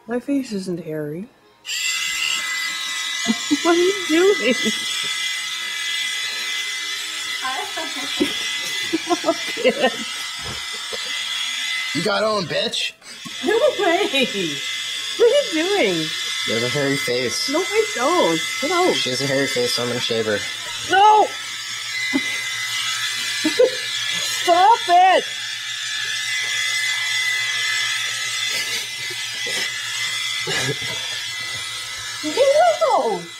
My face isn't hairy. What are you doing? Okay. You got owned, bitch. No way. What are you doing? You have a hairy face. No, I don't. Get out. She has a hairy face, so I'm gonna shave her. No! Stop it! No!